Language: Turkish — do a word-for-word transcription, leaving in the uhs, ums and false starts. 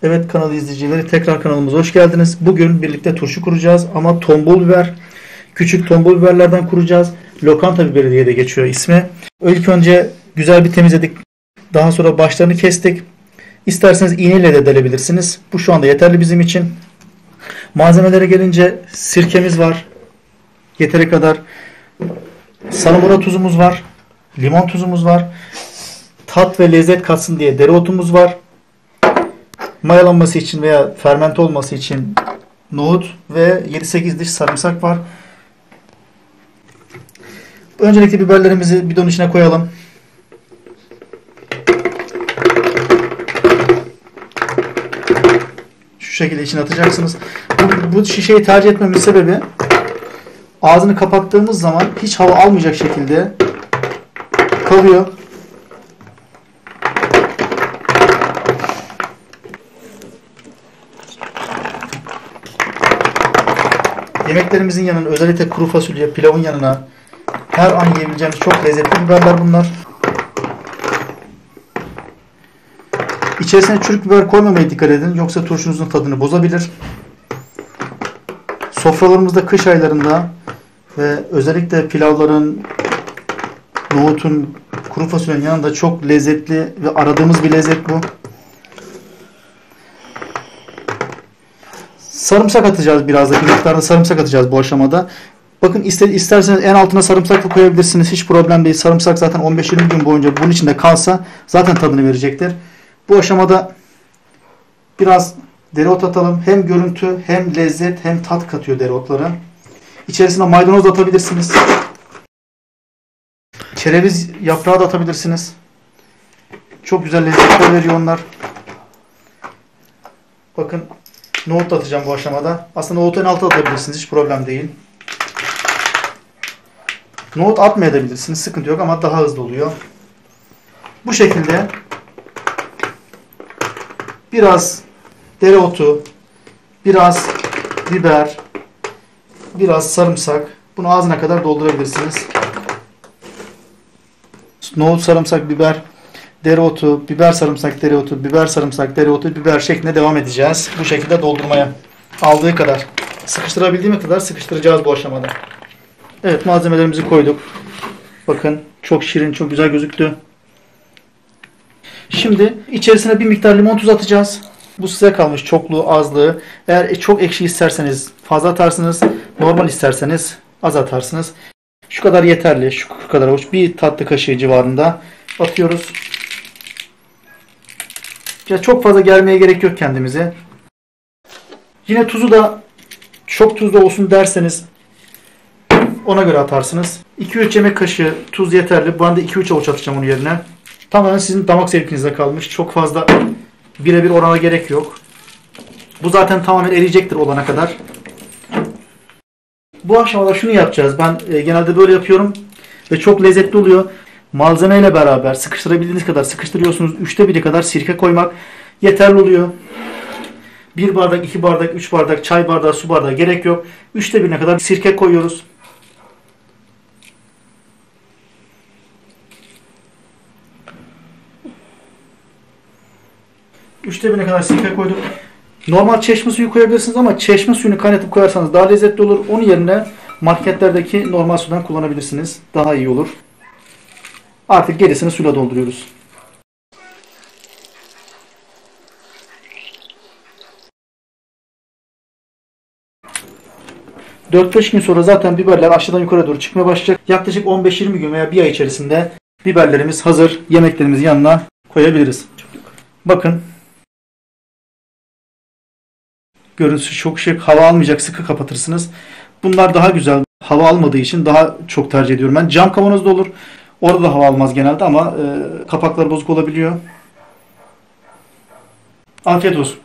Evet kanal izleyicileri, tekrar kanalımıza hoş geldiniz. Bugün birlikte turşu kuracağız ama tombul biber, küçük tombul biberlerden kuracağız. Lokanta biberi diye de geçiyor ismi. İlk önce güzel bir temizledik. Daha sonra başlarını kestik. İsterseniz iğneyle de delebilirsiniz. Bu şu anda yeterli bizim için. Malzemelere gelince sirkemiz var. Yeteri kadar. Salamura tuzumuz var. Limon tuzumuz var. Tat ve lezzet katsın diye dereotumuz var. Mayalanması için veya fermente olması için nohut ve yedi sekiz diş sarımsak var. Öncelikle biberlerimizi bidonun içine koyalım. Şu şekilde içine atacaksınız. Bu, bu şişeyi tercih etmemin sebebi, ağzını kapattığımız zaman hiç hava almayacak şekilde kalıyor. Yemeklerimizin yanına, özellikle kuru fasulye, pilavın yanına her an yiyebileceğimiz çok lezzetli biberler bunlar. İçerisine çürük biber koymamaya dikkat edin. Yoksa turşunuzun tadını bozabilir. Sofralarımızda kış aylarında ve özellikle pilavların, nohutun, kuru fasulyenin yanında çok lezzetli ve aradığımız bir lezzet bu. Sarımsak atacağız biraz da. Bir miktarda sarımsak atacağız bu aşamada. Bakın isterseniz en altına sarımsak da koyabilirsiniz. Hiç problem değil. Sarımsak zaten on beş yirmi gün boyunca bunun içinde kalsa zaten tadını verecektir. Bu aşamada biraz dereot atalım. Hem görüntü hem lezzet hem tat katıyor dereotları. İçerisine maydanoz da atabilirsiniz. Kereviz yaprağı da atabilirsiniz. Çok güzel lezzetler veriyor onlar. Bakın nohut atacağım bu aşamada. Aslında nohutu en alta atabilirsiniz. Hiç problem değil. Nohut atmayabilirsiniz. Sıkıntı yok ama daha hızlı oluyor. Bu şekilde biraz dereotu, biraz biber, biraz sarımsak. Bunu ağzına kadar doldurabilirsiniz. Nohut, sarımsak, biber, dereotu, biber, sarımsak, dereotu, biber, sarımsak, dereotu, biber şeklinde devam edeceğiz. Bu şekilde doldurmaya. Aldığı kadar. Sıkıştırabildiğimiz kadar sıkıştıracağız bu aşamada. Evet, malzemelerimizi koyduk. Bakın çok şirin, çok güzel gözüktü. Şimdi içerisine bir miktar limon tuzu atacağız. Bu size kalmış, çokluğu, azlığı. Eğer çok ekşi isterseniz fazla atarsınız. Normal isterseniz az atarsınız. Şu kadar yeterli. Şu kadar avuç. Bir tatlı kaşığı civarında atıyoruz. Ya çok fazla germeye gerek yok kendimize. Yine tuzu da çok tuzlu olsun derseniz ona göre atarsınız. iki üç yemek kaşığı tuz yeterli. Ben de iki üç avuç atacağım onun yerine. Tamamen sizin damak zevkinize kalmış. Çok fazla birebir orana gerek yok. Bu zaten tamamen eriyecektir olana kadar. Bu aşamada şunu yapacağız. Ben e, genelde böyle yapıyorum. Ve çok lezzetli oluyor. Malzemeyle beraber sıkıştırabildiğiniz kadar sıkıştırıyorsunuz. Üçte biri kadar sirke koymak yeterli oluyor. Bir bardak, iki bardak, üç bardak, çay bardağı, su bardağı gerek yok. Üçte birine kadar sirke koyuyoruz. Üçte birine kadar sirke koyduk. Normal çeşme suyu koyabilirsiniz ama çeşme suyunu kaynatıp koyarsanız daha lezzetli olur. Onun yerine marketlerdeki normal sudan kullanabilirsiniz. Daha iyi olur. Artık gerisini suyla dolduruyoruz. dört beş gün sonra zaten biberler aşağıdan yukarı doğru çıkmaya başlayacak. Yaklaşık on beş yirmi gün veya bir ay içerisinde biberlerimiz hazır. Yemeklerimizin yanına koyabiliriz. Bakın. Görüntüsü çok şık. Hava almayacak. Sıkı kapatırsınız. Bunlar daha güzel. Hava almadığı için daha çok tercih ediyorum ben. Cam kavanoz da olur. Orada da hava almaz genelde ama e, kapaklar bozuk olabiliyor. Afiyet olsun.